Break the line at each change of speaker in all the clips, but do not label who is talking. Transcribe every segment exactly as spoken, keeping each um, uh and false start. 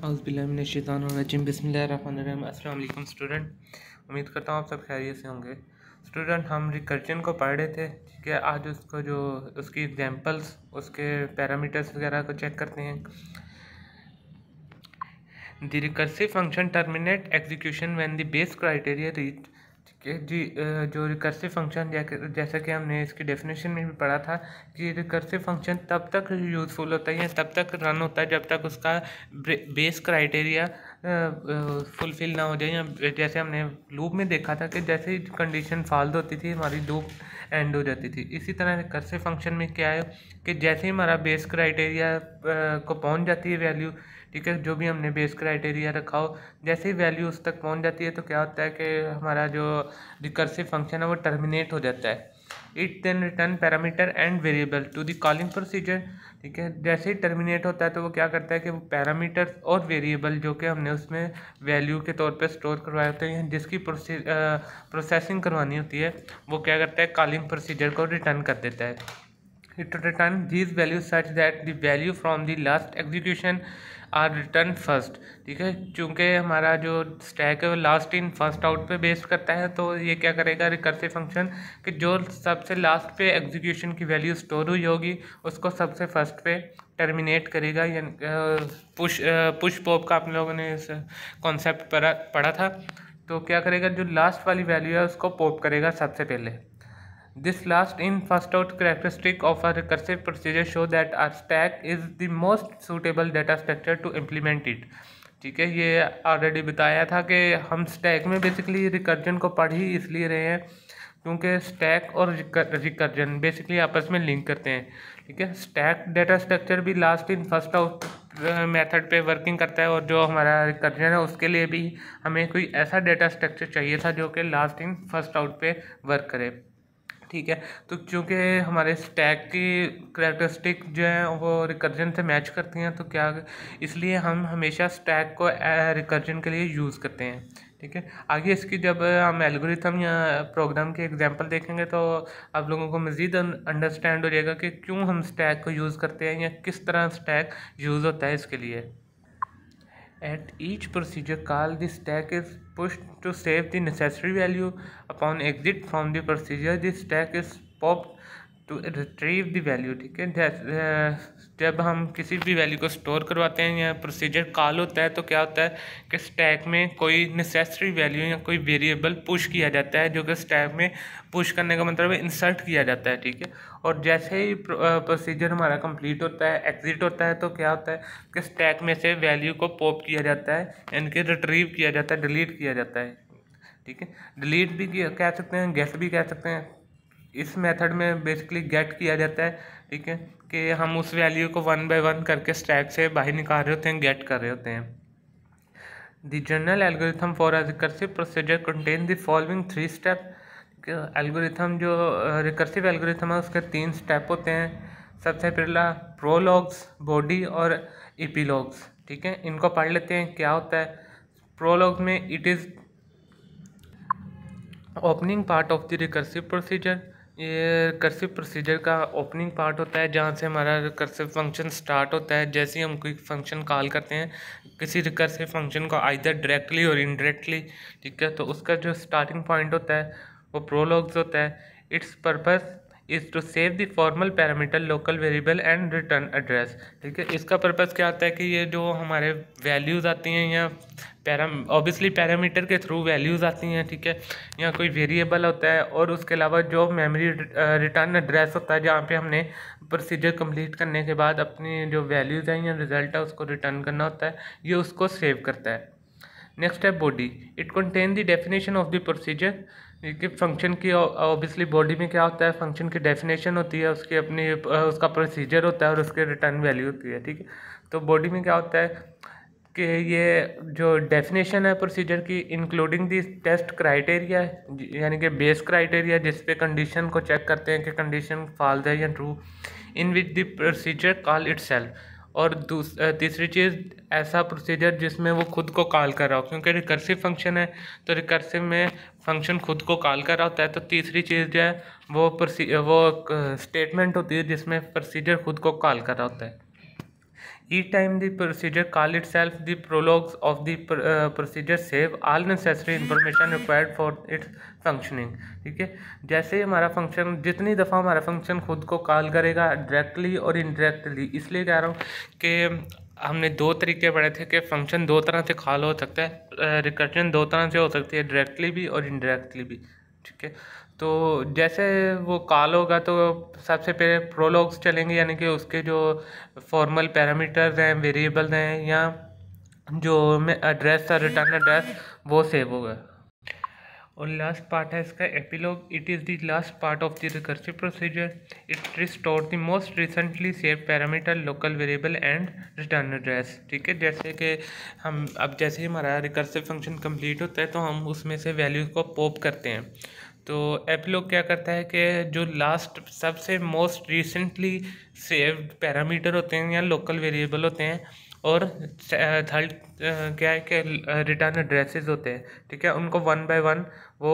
औज़ुबिल्लाहिमिनश्शैतानिर्रजीम बिस्मिल्लाहिर्रहमानिर्रहीम। अस्सलाम वालेकुम स्टूडेंट, उम्मीद करता हूँ आप सब खैरियत से होंगे। स्टूडेंट, हम रिकर्जन को पढ़ रहे थे, ठीक है। आज उसको जो उसकी एग्जांपल्स, उसके पैरामीटर्स वगैरह को चेक करते हैं। The recursive function terminate execution when the base criteria reach, ठीक है जी। जो रिकर्सिव फंक्शन, जैसा कि हमने इसकी डेफिनेशन में भी पढ़ा था कि रिकर्सिव फंक्शन तब तक यूज़फुल होता है या तब तक रन होता है जब तक उसका बेस क्राइटेरिया फुलफिल ना हो जाए। या जैसे हमने लूप में देखा था कि जैसे ही कंडीशन फॉल्स होती थी हमारी लूप एंड हो जाती थी। इसी तरह रिकर्सिव फंक्शन में क्या है कि जैसे ही हमारा बेस क्राइटेरिया को पहुंच जाती है वैल्यू, ठीक है, जो भी हमने बेस क्राइटेरिया रखा हो, जैसे ही वैल्यू उस तक पहुंच जाती है तो क्या होता है कि हमारा जो रिकर्सिव फंक्शन है वो टर्मिनेट हो जाता है। It then return parameter and variable to the calling procedure, ठीक है। जैसे ही टर्मिनेट होता है तो वो क्या करता है कि वो पैरामीटर और वेरिएबल जो कि हमने उसमें वैल्यू के तौर पे स्टोर करवाए होते हैं, जिसकी प्रोसेसिंग करवानी होती है, वो क्या करता है, कॉलिंग प्रोसीजर को रिटर्न कर देता है। It return these values such that the value from the last execution are returned first, ठीक है। चूँकि हमारा जो स्टैक है वो लास्ट इन फर्स्ट आउट पे बेस्ड करता है, तो ये क्या करेगा रिकर्सिव फंक्शन कि जो सबसे लास्ट पे एग्जीक्यूशन की वैल्यू स्टोर हुई होगी उसको सबसे फर्स्ट पे टर्मिनेट करेगा। यानी पुश पुश पॉप का आप लोगों ने इस कॉन्सेप्ट पढ़ा पढ़ा था। तो क्या करेगा, जो लास्ट वाली वैल्यू है उसको पॉप करेगा सबसे पहले। This last in first out characteristic of a recursive procedure show that our stack is the most suitable data structure to implement it, ठीक है। ये ऑलरेडी बताया था कि हम स्टैक में बेसिकली रिकर्जन को पढ़ ही इसलिए रहे हैं क्योंकि स्टैक और रिकर्जन बेसिकली आपस में लिंक करते हैं, ठीक है। स्टैक डेटा स्ट्रक्चर भी last in first out method पे वर्किंग करता है, और जो हमारा रिकर्जन है उसके लिए भी हमें कोई ऐसा डेटा स्ट्रक्चर चाहिए था जो कि लास्ट इन फर्स्ट आउट पे वर्क करे, ठीक है। तो चूँकि हमारे स्टैक की करैक्टरिस्टिक जो है वो रिकर्जन से मैच करती हैं, तो क्या इसलिए हम हमेशा स्टैक को रिकर्जन के लिए यूज़ करते हैं, ठीक है। आगे इसकी जब हम एल्गोरिथम या प्रोग्राम के एग्जांपल देखेंगे तो आप लोगों को मज़ीद अंडरस्टैंड हो जाएगा कि क्यों हम स्टैक को यूज़ करते हैं या किस तरह स्टैक यूज़ होता है इसके लिए। At each procedure call, the stack is pushed to save the necessary value. Upon exit from the procedure, the stack is popped to retrieve the value, ठीक है। जब हम किसी भी वैल्यू को स्टोर करवाते हैं या प्रोसीजर कॉल होता है तो क्या होता है कि स्टैक में कोई नेसेसरी वैल्यू या कोई वेरिएबल पुश किया जाता है, जो कि स्टैक में पुश करने का मतलब है इंसर्ट किया जाता है, ठीक है। और जैसे ही प्रोसीजर हमारा कंप्लीट होता है, एग्जिट होता है, तो क्या होता है कि स्टैक में से वैल्यू को पॉप किया जाता है, यानी कि रिट्रीव किया जाता है, डिलीट किया जाता है, ठीक है। डिलीट भी कह सकते हैं, गेट भी कह सकते हैं। इस मेथड में बेसिकली गेट किया जाता है, ठीक है, कि हम उस वैल्यू को वन बाय वन करके स्टैक से बाहर निकाल रहे होते हैं, गेट कर रहे होते हैं। The general algorithm for a recursive procedure contain the following three step. Algorithm जो रिकर्सिव एल्गोरिथम है उसके तीन स्टेप होते हैं। सबसे पहला प्रोलॉग्स, बॉडी और एपिलॉग्स, ठीक है। इनको पढ़ लेते हैं क्या होता है। प्रोलॉग में it is opening part of the recursive procedure, ये रिकर्सिव प्रोसीजर का ओपनिंग पार्ट होता है जहाँ से हमारा रिकर्सिव फंक्शन स्टार्ट होता है। जैसे ही हम कोई फंक्शन कॉल करते हैं किसी रिकर्सिव फंक्शन को आइदर डायरेक्टली और इनडायरेक्टली, ठीक है, तो उसका जो स्टार्टिंग पॉइंट होता है वो प्रोलॉग्स होता है। Its purpose is to save the formal parameter local variable and return address, ठीक है। इसका पर्पस क्या होता है कि ये जो हमारे वैल्यूज़ आती हैं या पैरा ऑब्वियसली पैरामीटर के थ्रू वैल्यूज़ आती हैं, ठीक है, या कोई वेरिएबल होता है, और उसके अलावा जो मेमोरी रिटर्न एड्रेस होता है जहाँ पे हमने प्रोसीजर कंप्लीट करने के बाद अपनी जो वैल्यूज़ हैं या रिजल्ट है उसको रिटर्न करना होता है, ये उसको सेव करता है। नेक्स्ट है body. It contain the definition of the procedure, कि फंक्शन की ऑब्वियसली बॉडी में क्या होता है, फंक्शन की डेफिनेशन होती है, उसकी अपनी उसका प्रोसीजर होता है और उसके रिटर्न वैल्यू होती है, ठीक है। तो बॉडी में क्या होता है कि ये जो डेफिनेशन है प्रोसीजर की, इंक्लूडिंग दी टेस्ट क्राइटेरिया, यानी कि बेस क्राइटेरिया जिस पे कंडीशन को चेक करते हैं कि कंडीशन फॉल्स है या true, in which the procedure call itself. और तीसरी चीज़ ऐसा प्रोसीजर जिसमें वो खुद को कॉल कर रहा हो, क्योंकि रिकर्सिव फंक्शन है तो रिकर्सिव में फंक्शन खुद को कॉल कर रहा होता है। तो तीसरी चीज़ जो है वो वो स्टेटमेंट होती है जिसमें प्रोसीजर खुद को कॉल कर रहा होता है। Each time the procedure call itself, the prologues of the uh, procedure save all necessary information required for its functioning. ठीक है, जैसे ही हमारा फंक्शन, जितनी दफ़ा हमारा फंक्शन खुद को कॉल करेगा डायरेक्टली और इनडायरेक्टली, इसलिए कह रहा हूँ कि हमने दो तरीके पढ़े थे कि फंक्शन दो तरह से कॉल हो सकता है, रिकर्जन दो तरह से हो सकती है, डायरेक्टली भी और इनडायरेक्टली भी। ठीक है, तो जैसे वो कॉल होगा तो सबसे पहले प्रोलॉग्स चलेंगे, यानी कि उसके जो फॉर्मल पैरामीटर्स हैं, वेरिएबल्स हैं, या जो में एड्रेस है, रिटर्न एड्रेस, वो सेव होगा। और लास्ट पार्ट है इसका epilogue. It is the last part of the recursive procedure. It restore the most recently save parameter, local variable and return address. ठीक है, जैसे कि हम अब जैसे ही हमारा रिकर्सिव फंक्शन कंप्लीट होता है तो हम उसमें से वैल्यूज़ को पॉप करते हैं। तो एपिलॉग क्या करता है कि जो लास्ट सबसे मोस्ट रिसेंटली सेव्ड पैरामीटर होते हैं या लोकल वेरिएबल होते हैं, और थर्ड क्या है कि रिटर्न एड्रेसेस होते हैं, ठीक है, उनको वन बाय वन वो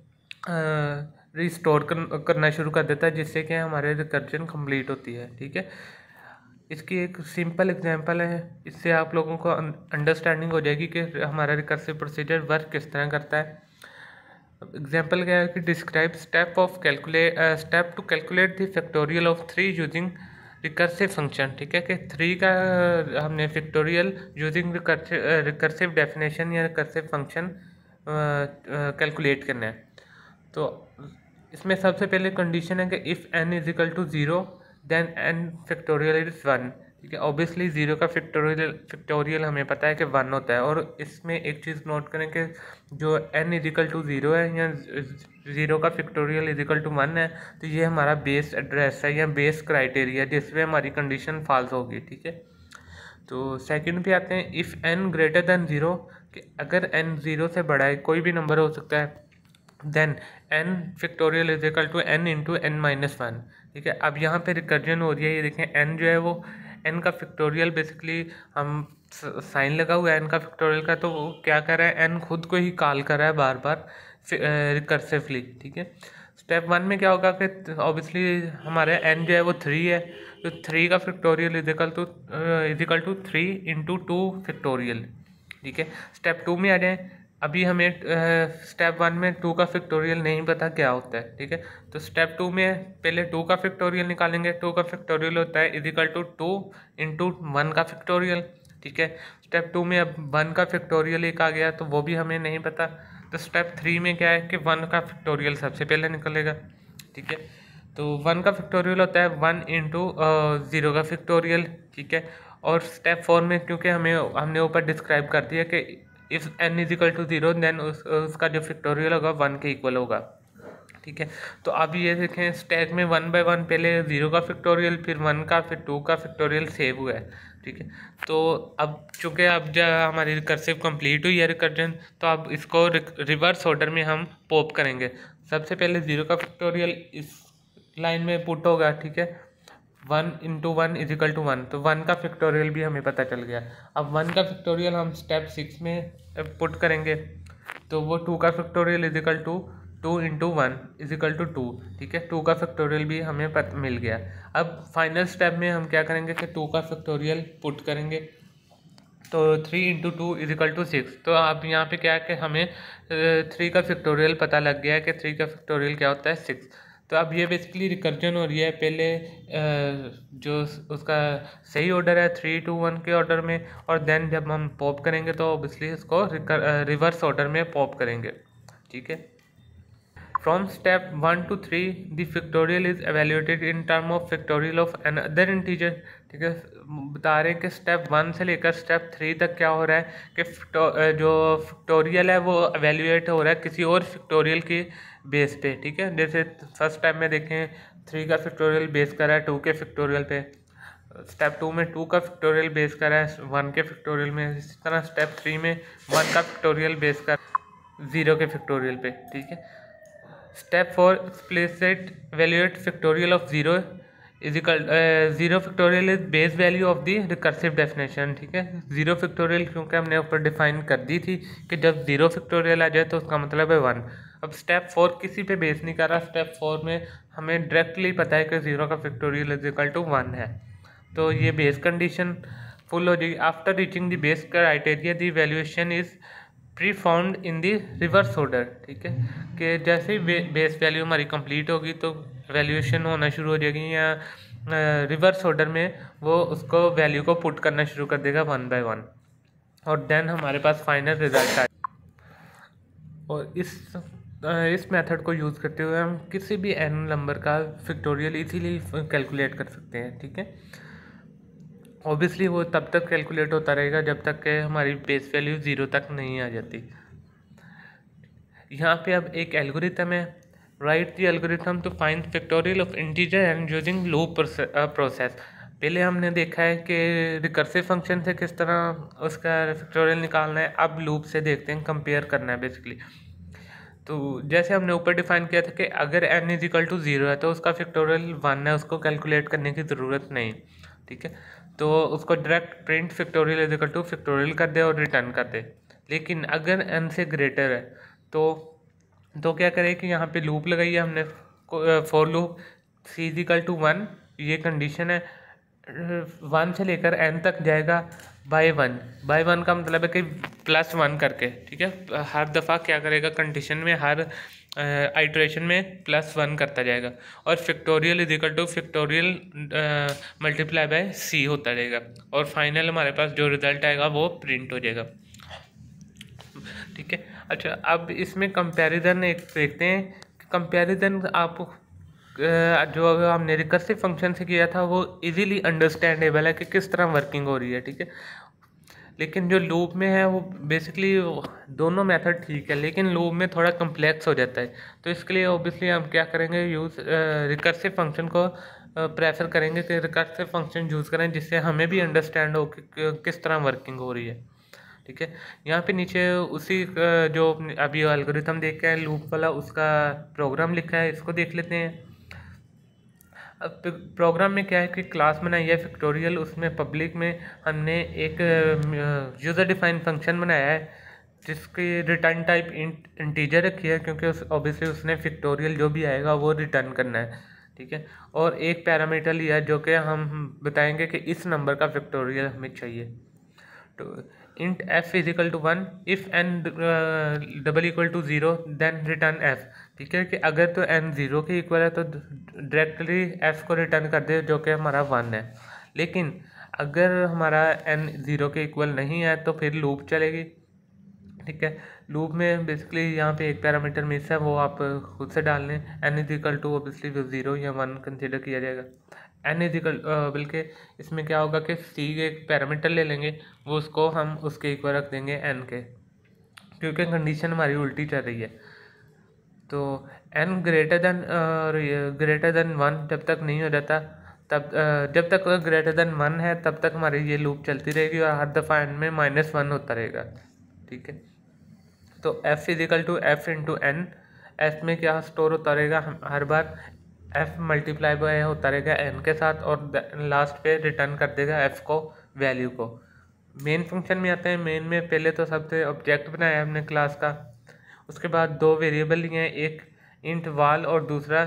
रिस्टोर कर, करना शुरू कर देता है, जिससे कि हमारे रिकर्जन कंप्लीट होती है। ठीक है, इसकी एक सिंपल एग्जांपल है, इससे आप लोगों को अंडरस्टैंडिंग हो जाएगी कि हमारा रिकर्सिव प्रोसीजर वर्क किस तरह करता है। एग्जांपल क्या है कि describe step of calculate step to calculate the factorial of three using recursive function. ठीक है, कि थ्री का हमने फैक्टोरियल यूजिंग रिकर्सिव डेफिनेशन या रिकर्सिव फंक्शन कैलकुलेट करना है। तो इसमें सबसे पहले कंडीशन है कि if n is equal to zero then n factorial is one. ठीक है, ऑब्वियसली ज़ीरो का फैक्टोरियल फैक्टोरियल हमें पता है कि वन होता है, और इसमें एक चीज़ नोट करें कि जो n is equal to zero है या ज़ीरो का factorial is equal to one है, तो ये हमारा बेस एड्रेस है या बेस क्राइटेरिया जिसमें हमारी कंडीशन फॉल्स होगी। ठीक है, तो सेकंड पे आते हैं, if n greater than zero, कि अगर एन ज़ीरो से बड़ा है, कोई भी नंबर हो सकता है, then n factorial is equal to n into n minus one. ठीक है, अब यहाँ पे रिकर्जन हो रही है, ये देखें एन जो है वो एन का फैक्टोरियल, बेसिकली हम साइन लगा हुआ है एन का फैक्टोरियल का, तो वो क्या कर रहा है, एन खुद को ही कॉल कर रहा है बार बार रिकर्सिवली। ठीक है, स्टेप वन में क्या होगा कि ऑब्वियसली हमारे एन जो है वो थ्री है, तो थ्री का factorial is equal to is equal to three into two factorial. ठीक है, स्टेप टू में आ जाए, अभी हमें स्टेप वन में टू का फैक्टोरियल नहीं पता क्या होता है। ठीक है, तो स्टेप टू में पहले टू का फैक्टोरियल निकालेंगे। टू का फैक्टोरियल होता है is equal to two into one का फैक्टोरियल। ठीक है, स्टेप टू में अब वन का फैक्टोरियल एक आ गया, तो वो भी हमें नहीं पता। तो स्टेप थ्री में क्या है कि वन का फैक्टोरियल सबसे पहले निकलेगा। ठीक है, तो वन का फैक्टोरियल होता है वन इंटू ज़ीरो का फैक्टोरियल। ठीक है, और स्टेप फोर में क्योंकि हमें हमने ऊपर डिस्क्राइब कर दिया कि if n is equal to zero then उस उसका जो फैक्टोरियल होगा वन के इक्वल होगा। ठीक है, तो अब ये देखें स्टैक में वन बाय वन पहले ज़ीरो का फैक्टोरियल, फिर वन का, फिर टू का फैक्टोरियल सेव हुआ है। ठीक है, तो अब चूँकि अब जब हमारी रिकर्सिव कंप्लीट हुई है रिकर्जन, तो अब इसको रिवर्स ऑर्डर में हम पॉप करेंगे। सबसे पहले ज़ीरो का फैक्टोरियल इस लाइन में पुट होगा। ठीक है, one into one is equal to one, तो वन का फैक्टोरियल भी हमें पता चल गया। अब वन का फैक्टोरियल हम स्टेप सिक्स में पुट करेंगे, तो वो टू का factorial is equal to two into one is equal to two. ठीक है, टू का फैक्टोरियल भी हमें पता मिल गया। अब फाइनल स्टेप में हम क्या करेंगे कि टू का फैक्टोरियल पुट करेंगे, तो three into two is equal to six. तो अब यहाँ पे क्या है कि हमें थ्री का फैक्टोरियल पता लग गया है कि थ्री का फैक्टोरियल क्या होता है, सिक्स। तो अब ये बेसिकली रिकर्जन हो रही है, पहले जो उसका सही ऑर्डर है थ्री टू वन के ऑर्डर में, और देन जब हम पॉप करेंगे तो ऑब्वियसली इसको रिवर्स ऑर्डर में पॉप करेंगे। ठीक है, from step one two three the factorial is evaluated in term of factorial of another integer. ठीक है, बता रहे हैं कि स्टेप वन से लेकर स्टेप थ्री तक क्या हो रहा है कि जो फैक्टोरियल है वो एवेल्यूएट हो रहा है किसी और फैक्टोरियल की बेस पे। ठीक है, जैसे फर्स्ट टाइम में देखें थ्री का फैक्टोरियल बेस कर रहा है टू के फैक्टोरियल पे, स्टेप टू में टू का फैक्टोरियल बेस कर रहा है वन के फैक्टोरियल में, इसी तरह स्टेप थ्री में वन का फैक्टोरियल बेस कर ज़ीरो के फैक्टोरियल पे। ठीक है, step four explicit valuate factorial of zero is equal zero factorial is base value of the recursive definition. ठीक है, ज़ीरो फैक्टोरियल क्योंकि हमने ऊपर डिफाइन कर दी थी कि जब ज़ीरो फैक्टोरियल आ जाए तो उसका मतलब है वन। अब स्टेप फोर किसी पे बेस नहीं कर रहा, स्टेप फोर में हमें डायरेक्टली पता है कि ज़ीरो का factorial is equal to one है, तो ये बेस कंडीशन फुल हो जाएगी। After reaching the base criteria the valuation is performed in the reverse order. ठीक है, कि जैसे ही बे, बेस वैल्यू हमारी कंप्लीट होगी तो वैल्यूएशन होना शुरू हो जाएगी, या रिवर्स ऑर्डर में वो उसको वैल्यू को पुट करना शुरू कर देगा वन बाय वन, और देन हमारे पास फाइनल रिजल्ट आए। और इस इस मेथड को यूज़ करते हुए हम किसी भी एन नंबर का फैक्टोरियल इजीली कैलकुलेट कर सकते हैं। ठीक है, ऑब्वियसली वो तब तक कैलकुलेट होता रहेगा जब तक कि हमारी बेस वैल्यू ज़ीरो तक नहीं आ जाती। यहाँ पे अब एक एल्गोरिथम है, write the algorithm to find factorial of integer and using loop process. पहले हमने देखा है कि रिकर्सिव फंक्शन से किस तरह उसका फैक्टोरियल निकालना है, अब लूप से देखते हैं, कंपेयर करना है बेसिकली। तो जैसे हमने ऊपर डिफाइन किया था कि अगर n is equal to zero है तो उसका फैक्टोरियल वन है, उसको कैलकुलेट करने की ज़रूरत नहीं। ठीक है, तो उसको direct print factorial is equal to factorial कर दे और रिटर्न कर दे। लेकिन अगर n से ग्रेटर है तो तो क्या करें कि यहाँ पे लूप लगाई है हमने, for loop c is equal to one, ये कंडीशन है, वन से लेकर एन तक जाएगा बाय वन। बाय वन का मतलब है कि प्लस वन करके। ठीक है, हर दफ़ा क्या करेगा, कंडीशन में हर आइटरेशन में प्लस वन करता जाएगा, और factorial is equal to factorial multiply by c होता रहेगा, और फाइनल हमारे पास जो रिजल्ट आएगा वो प्रिंट हो जाएगा। ठीक है, अच्छा अब इसमें कंपैरिजन एक देखते हैं। कंपैरिजन आप जो हमने रिकर्सिव फंक्शन से किया था वो इजीली अंडरस्टैंडेबल है कि किस तरह वर्किंग हो रही है। ठीक है, लेकिन जो लूप में है वो बेसिकली दोनों मेथड ठीक है, लेकिन लूप में थोड़ा कम्प्लेक्स हो जाता है। तो इसके लिए ऑब्वियसली हम क्या करेंगे, यूज़ रिकर्सिव फंक्शन को प्रेफर करेंगे कि रिकर्सिव फंक्शन यूज़ करें जिससे हमें भी अंडरस्टैंड हो कि किस तरह वर्किंग हो रही है। ठीक है, यहाँ पे नीचे उसी जो अभी एल्गोरिथम देख के लूप वाला उसका प्रोग्राम लिखा है, इसको देख लेते हैं। अब प्रोग्राम में क्या है कि क्लास बनाई है फैक्टोरियल, उसमें पब्लिक में हमने एक यूज़र डिफाइंड फंक्शन बनाया है जिसकी रिटर्न टाइप इंट इंटीजर रखी है, क्योंकि उस ऑब्वियसली उसने फैक्टोरियल जो भी आएगा वो रिटर्न करना है। ठीक है, और एक पैरामीटर लिया है जो कि हम बताएंगे कि इस नंबर का फैक्टोरियल हमें चाहिए। तो int f is equal to one, if n double equal to zero then return f. ठीक है, कि अगर तो एन ज़ीरो के इक्वल है तो डायरेक्टली एफ को रिटर्न कर दे जो कि हमारा वन है। लेकिन अगर हमारा एन ज़ीरो के इक्वल नहीं है तो फिर लूप चलेगी। ठीक है, लूप में बेसिकली यहाँ पे एक पैरामीटर मिस है, वो आप खुद से डाल लें। N is equal to obviously वो ज़ीरो या वन कंसिडर किया जाएगा। एन इज इक्वल बल्कि इसमें क्या होगा कि सी एक पैरामीटर ले लेंगे, वो उसको हम उसके इक्वल रख देंगे एन के, क्योंकि कंडीशन हमारी उल्टी चल रही है। तो n greater than greater than one जब तक नहीं हो जाता, तब uh, जब तक ग्रेटर देन वन है तब तक हमारी ये लूप चलती रहेगी, और हर दफ़ा एन में माइनस वन होता रहेगा। ठीक है, तो f is equal to f into n, f में क्या स्टोर होता रहेगा, हर बार एफ मल्टीप्लाई बाय होता रहेगा एन के साथ, और लास्ट पे रिटर्न कर देगा एफ को, वैल्यू को। मेन फंक्शन में आते हैं। मेन में पहले तो सबसे ऑब्जेक्ट बनाया हमने क्लास का, उसके बाद दो वेरिएबल लिए हैं, एक इंट वाल और दूसरा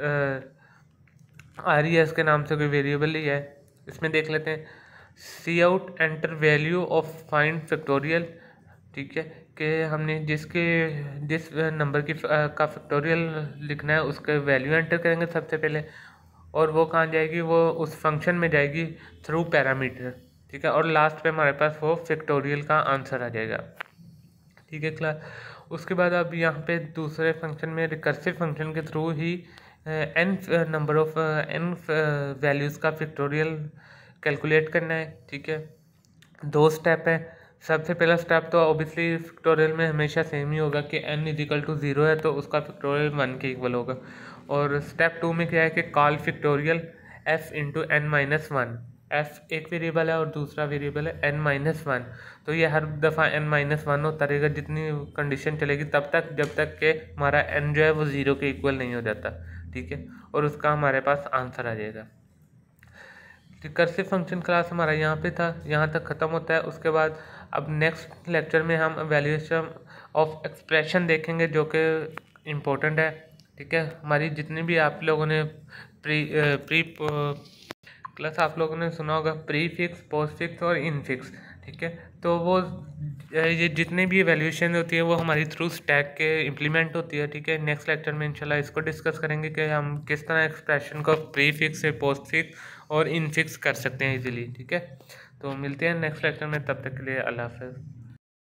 आर ई एस के नाम से कोई वेरिएबल लिया है। इसमें देख लेते हैं, c out enter value of find factorial. ठीक है, कि हमने जिसके जिस नंबर की का फैक्टोरियल लिखना है उसके वैल्यू एंटर करेंगे सबसे पहले, और वो कहाँ जाएगी, वो उस फंक्शन में जाएगी थ्रू पैरामीटर। ठीक है, और लास्ट पे हमारे पास वो फैक्टोरियल का आंसर आ जाएगा। ठीक है क्लास, उसके बाद अब यहाँ पे दूसरे फंक्शन में रिकर्सिव फंक्शन के थ्रू ही n number of n values का फैक्टोरियल कैलकुलेट करना है। ठीक है, दो स्टेप है। सबसे पहला स्टेप तो ऑब्वियसली फैक्टोरियल में हमेशा सेम ही होगा कि n is equal to zero है तो उसका फैक्टोरियल वन के इक्वल होगा। और स्टेप टू में क्या है कि call factorial f into n minus one, f एक वेरिएबल है और दूसरा वेरिएबल है एन माइनस वन। तो ये हर दफ़ा एन माइनस वन होता रहेगा जितनी कंडीशन चलेगी तब तक, जब तक कि हमारा n जो है वो ज़ीरो के इक्वल नहीं हो जाता। ठीक है, और उसका हमारे पास आंसर आ जाएगा। रिकर्सिव फंक्शन क्लास हमारा यहाँ पे था, यहाँ तक ख़त्म होता है। उसके बाद अब नेक्स्ट लेक्चर में हम वैल्यूएशन ऑफ एक्सप्रेशन देखेंगे जो कि इम्पोर्टेंट है। ठीक है, हमारी जितनी भी आप लोगों ने प्री प्री प्लस आप लोगों ने सुना होगा प्री फिक्स, पोस्ट फिक्स और इन फिक्स, ठीक है। तो वो ये जितने भी वैल्यूएशन होती है वो हमारी थ्रू स्टैक के इम्प्लीमेंट होती है, ठीक है। नेक्स्ट लेक्चर में इंशाल्लाह इसको डिस्कस करेंगे कि हम किस तरह एक्सप्रेशन को प्री फिक्स से पोस्ट फिक्स और इन फिक्स कर सकते हैं इजीली, ठीक है। तो मिलते हैं नेक्स्ट लेक्चर में, तब तक के लिए अल्लाह हाफ़िज़।